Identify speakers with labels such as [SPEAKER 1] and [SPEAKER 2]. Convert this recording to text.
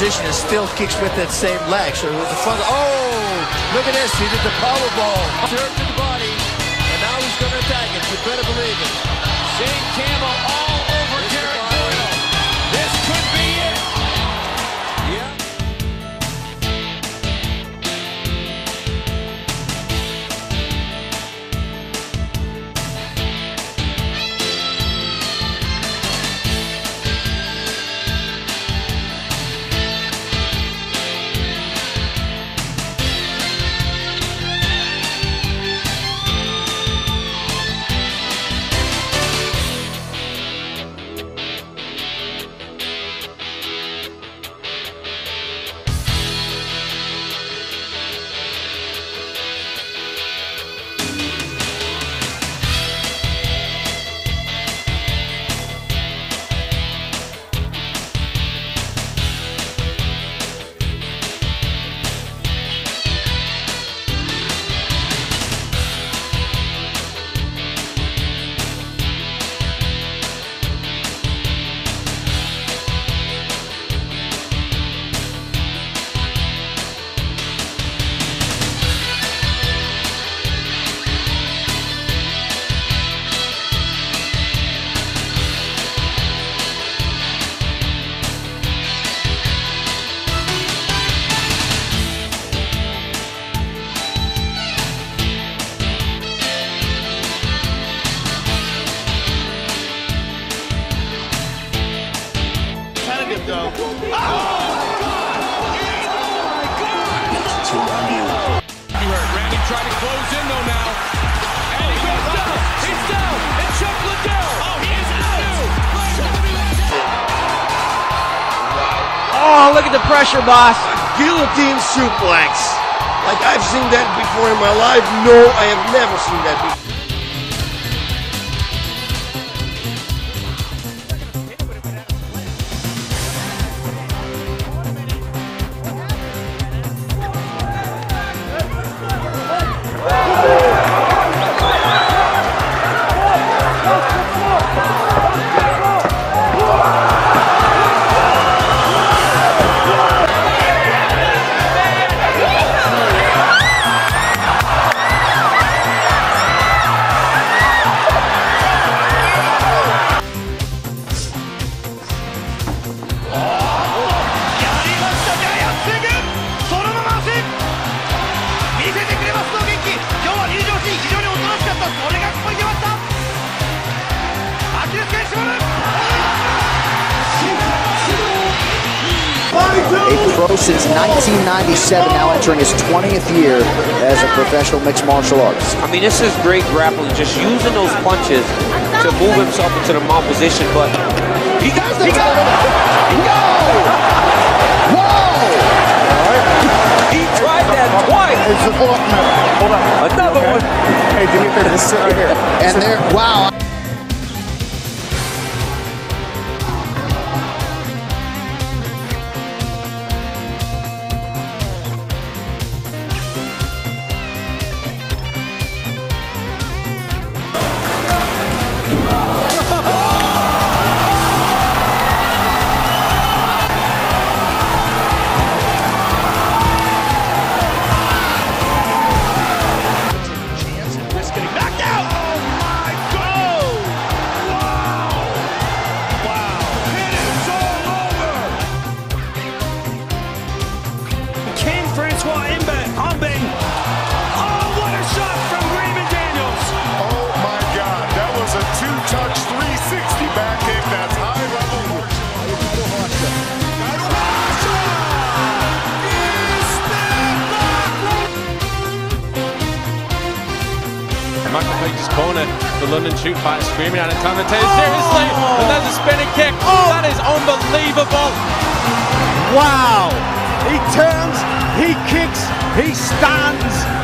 [SPEAKER 1] position and still kicks with that same leg. So it was a fun. Oh, look at this. He did the powerball. Turned to the body, and now he's going to attack it. You better believe it.
[SPEAKER 2] Shane Campbell all over Derek Doyle. This could be it.
[SPEAKER 1] Yeah.
[SPEAKER 2] Though. Oh, my God! Oh, my God! Randy tried to close in, though, now. And he goes down. He's down. And Chuck Liddell. Oh, he is out.
[SPEAKER 3] Oh, look at the pressure, boss.
[SPEAKER 4] Guillotine suplex. Like I've seen that before in my life. No, I have never seen that before.
[SPEAKER 5] A pro since 1997, now entering his 20th year as a professional mixed martial artist.
[SPEAKER 3] I mean, this is great grappling, just using those punches to move himself into the mount position, but
[SPEAKER 5] He got it! Whoa! Whoa!
[SPEAKER 3] he tried that twice.
[SPEAKER 6] Hold on.
[SPEAKER 3] Another one.
[SPEAKER 6] Hey, do me a favor. Just sit right here.
[SPEAKER 5] And there, wow.
[SPEAKER 2] Michael Page's corner, the London shoot fighter screaming at it, commentator seriously, and there's a spinning kick. That is unbelievable.
[SPEAKER 7] Wow! He turns, he kicks, he stands,